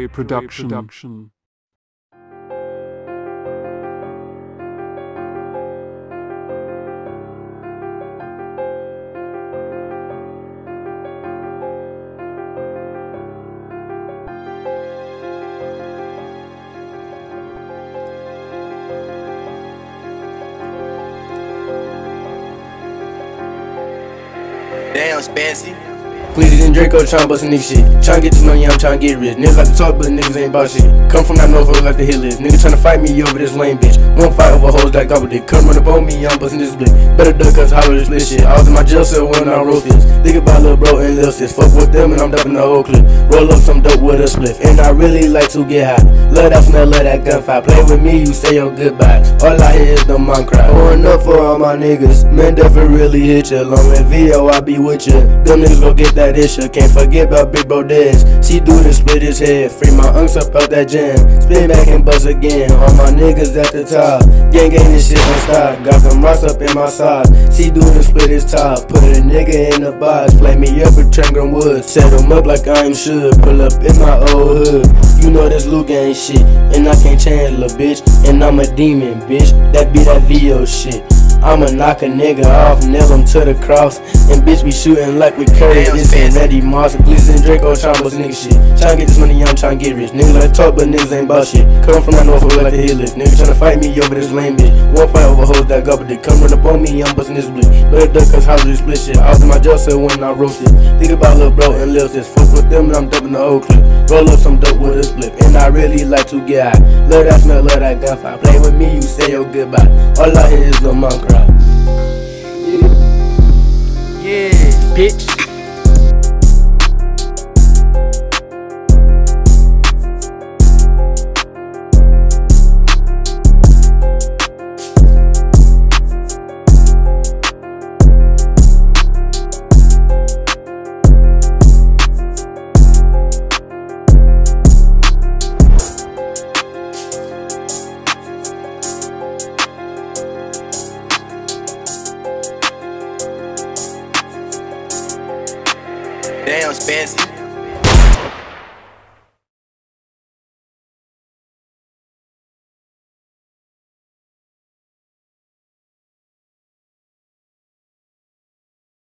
production. Damn, Spancy. Glizzys and Dracos tryna bust a nigga shit. Tryna get this money, I'm tryna get rich. Niggas like to talk, but niggas ain't bout shit. Come from that north, like the hill is. Nigga tryna fight me over this lame bitch. Won't fight over hoes like gobble dick. Come run up on me, I'm bustin' this blick. Better duck, cause hollow this split shit. I was in my jail cell when I wrote this. Think about lil' bro and lil' sis. Fuck with them and I'm dumping the whole clip. Roll up some dope with a spliff. And I really like to get high. Love that smell, love that gunfire. Play with me, you say your goodbyes. All I hear is the mom cry. Pouring up for all my niggas. Man, definitely really hit ya. Long as VO, I be with ya. Them niggas gon' get that issue. Can't forget about Big Bro Dez. See dude and split his head. Free my unks up out that jam. Spin back and bust again. All my niggas at the top. Gang this shit on stop. Got them rocks up in my side. See dude and split his top. Put a nigga in the box. Play me up with Trangram Woods. Set him up like I am should. Pull up in my old hood. You know this Luke ain't shit. And I can't change, little bitch. And I'm a demon, bitch. That be that VO shit. I'ma knock a nigga off, nail him to the cross. And bitch, we shooting like we Curry. This ain't Reddy Moss. Glizzys and Dracos tryna bust nigga shit. Tryna get this money, I'm tryna get rich. Niggas like to talk, but niggas ain't bout shit. Come from that north, like the hill is. Niggas tryna fight me over this lame bitch. Won't fight over hoes that gobble dick. Come run up on me, I'm bustin' this blick. Better duck, cause hollow this split shit. I was in my jail cell when I wrote this. Think about lil' bro and lil' sis. Fuck with them and I'm dumping the whole clip. Roll up some dope with a split. And I really like to get high. Love that smell, love that gunfire. Play with me, you say your goodbye. All I hear is the mom cry. Yeah, bitch. Damn, Spancy.